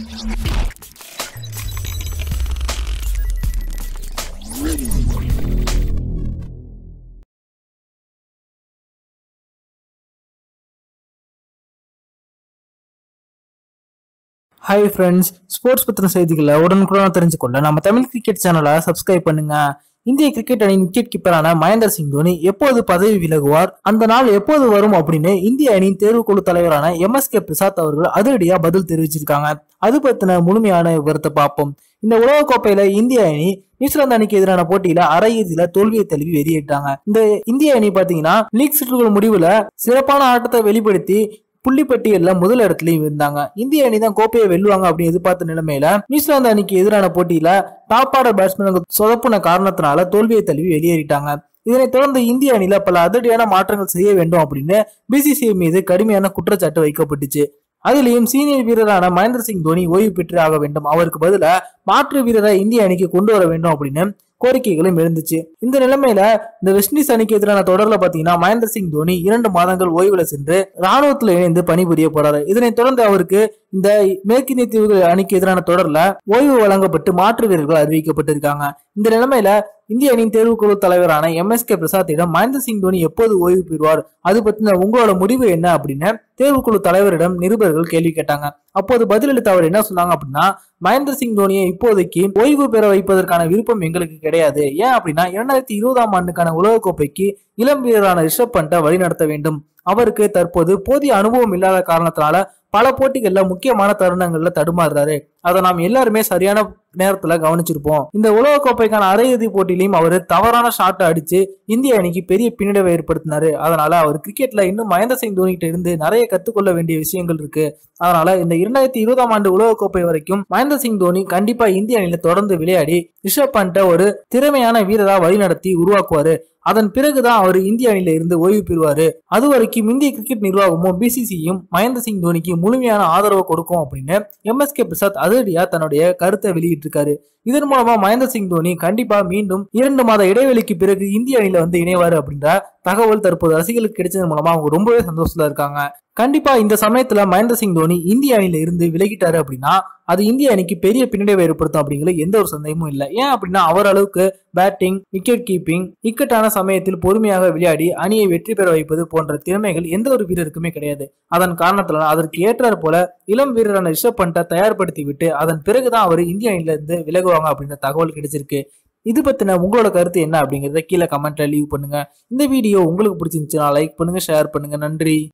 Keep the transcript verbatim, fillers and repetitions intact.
Hi friends, sports பத்தின செய்திகளை உடனுக்குடன் தெரிஞ்சுக்கொள்ள நம்ம தமிழ் கிரிக்கெட் சேனலை சப்ஸ்கிரைப் பண்ணுங்க. இந்திய கிரிக்கெட் அணியின் விக்கெட் கீப்பரான மகேந்திர சிங் தோனி எப்போது பதவி விலகுவார், அந்த நாள் எப்போது வரும் அப்படின்னு இந்திய அணியின் தேர்வுக்குழு தலைவரான எம் எஸ் கே பிரசாத் அவர்கள் அதிரடியா பதில் தெரிவிச்சிருக்காங்க. அது பத்தின முழுமையான விவரத்தை பார்ப்போம். இந்த உலகக்கோப்பையில இந்திய அணி நியூசிலாந்து அணிக்கு எதிரான போட்டியில அரையிறுதியில தோல்வியை தழுவி வெளியிட்டாங்க. இந்த இந்திய அணி பாத்தீங்கன்னா லீக் சுற்றுகள் முடிவுல சிறப்பான ஆட்டத்தை வெளிப்படுத்தி புள்ளிப்பட்டியல்ல முதல் இடத்துலயும் இருந்தாங்க. இந்திய அணி தான் கோப்பையை வெல்லுவாங்க அப்படின்னு எதிர்பார்த்த நிலைமையில நியூசிலாந்து அணிக்கு எதிரான போட்டியில டாப் ஆர்டர் பேட்ஸ்மேன் சொதப்புன காரணத்தினால தோல்வியை தழுவி வெளியேறிட்டாங்க. இதனைத் தொடர்ந்து இந்திய அணியில பல அதிரடியான மாற்றங்கள் செய்ய வேண்டும் அப்படின்னு பிசிசிஐ மீது கடுமையான குற்றச்சாட்டு வைக்கப்பட்டுச்சு. அதிலையும் சீனியர் வீரரான மகேந்திர சிங் தோனி ஓய்வு பெற்று ஆக வேண்டும், அவருக்கு பதிலா மாற்று வீரரை இந்திய அணிக்கு கொண்டு வர வேண்டும் அப்படின்னு கோரிக்கைகளும் எழுந்துச்சு. இந்த நிலைமையில இந்த வெஸ்ட் இண்டீஸ் அணிக்கு எதிரான தொடர்ல பாத்தீங்கன்னா மகேந்திர சிங் தோனி இரண்டு மாதங்கள் ஓய்வுல சென்று ராணுவத்துல இணைந்து பணிபுரிய போறாரு. இதனைத் தொடர்ந்து அவருக்கு இந்த மேற்கிந்திய தீவுகள் அணிக்கு எதிரான தொடர்ல ஓய்வு வழங்கப்பட்டு மாற்று வீரர்கள் அறிவிக்கப்பட்டிருக்காங்க. இந்த நிலைமையில இந்திய அணியின் தேர்வுக்குழு தலைவரான எம் எஸ் கே பிரசாத்திடம் மகேந்திர சிங் தோனி எப்போது ஓய்வு பெறுவார், அது பத்தின உங்களோட முடிவு என்ன அப்படின்னு தேர்வுக்குழு தலைவரிடம் நிருபர்கள் கேள்வி கேட்டாங்க. அப்போது பதிலளித்த அவர் என்ன சொன்னாங்க அப்படின்னா, மகேந்திர சிங் தோனியை இப்போதைக்கு ஓய்வு பெற வைப்பதற்கான விருப்பம் எங்களுக்கு கிடையாது. ஏன் அப்படின்னா இரண்டாயிரத்தி இருபதாம் ஆண்டுக்கான உலகக்கோப்பைக்கு இளம் வீரரான ரிஷப் பண்டை வழிநடத்த வேண்டும். அவருக்கு தற்போது போதிய அனுபவம் இல்லாத காரணத்தினால பல போட்டிகள்ல முக்கியமான தருணங்கள்ல தடுமாறுறாரு. அதை நாம் எல்லாருமே சரியான நேரத்துல கவனிச்சிருப்போம். இந்த உலகக்கோப்பைக்கான அரையிறுதி போட்டியிலையும் அவரு தவறான ஷாட்டை அடிச்சு இந்திய அணிக்கு பெரிய பின்னடைவை ஏற்படுத்தினாரு. அதனால அவர் கிரிக்கெட்ல இன்னும் மகேந்திர சிங் தோனி கிட்ட இருந்து நிறைய கத்துக்கொள்ள வேண்டிய விஷயங்கள் இருக்கு. அதனால இந்த இரண்டாயிரத்தி இருபதாம் ஆண்டு உலகக்கோப்பை வரைக்கும் மகேந்திர சிங் தோனி கண்டிப்பா இந்திய அணியில தொடர்ந்து விளையாடி ரிஷப் பண்ட ஒரு திறமையான வீரரா வழிநடத்தி உருவாக்குவாரு. அதன் பிறகுதான் அவர் இந்திய அணியில இருந்து ஓய்வு பெறுவாரு. அது வரைக்கும் இந்திய கிரிக்கெட் நிர்வாகமும் பிசிசியும் மகேந்திர சிங் தோனிக்கு முழுமையான ஆதரவு கொடுக்கும் அப்படின்னு எம் எஸ் கே பிரசாத் அதிரடியா தன்னுடைய கருத்தை வெளியிட்டு இருக்காரு. இதன் மூலமா மகேந்திர சிங் தோனி கண்டிப்பா மீண்டும் இரண்டு மாத இடைவெளிக்கு பிறகு இந்திய அணியில வந்து இணைவாரு அப்படின்ற தகவல் தற்போது ரசிகர்களுக்கு கிடைச்சது மூலமா அவங்க ரொம்பவே சந்தோஷத்துல இருக்காங்க. கண்டிப்பா இந்த சமயத்துல மகேந்திர சிங் தோனி இந்திய அணியில இருந்து விலகிட்டாரு அப்படின்னா அது இந்திய அணிக்கு பெரிய பின்னடைவை ஏற்படுத்தும் அப்படிங்கிறது எந்த ஒரு சந்தேகமும் இல்லை. ஏன் அப்படின்னா அவர் அளவுக்கு பேட்டிங், விக்கெட் கீப்பிங், இக்கட்டான சமயத்தில் பொறுமையாக விளையாடி அணியை வெற்றி பெற வைப்பது போன்ற திறமைகள் எந்த ஒரு வீரருக்குமே கிடையாது. அதன் காரணத்தினால அதற்கு ஏற்றார் போல இளம் வீரரான ரிஷப் பண்டை தயார்படுத்தி விட்டு அதன் பிறகுதான் அவர் இந்திய அணியில இருந்து விலகுவாங்க அப்படின்ற தகவல் கிடைச்சிருக்கு. இது பத்தின உங்களோட கருத்து என்ன அப்படிங்கறத கீழே கமெண்ட்ல லீவ் பண்ணுங்க. இந்த வீடியோ உங்களுக்கு பிடிச்சிருந்துச்சுன்னா லைக் பண்ணுங்க, ஷேர் பண்ணுங்க. நன்றி.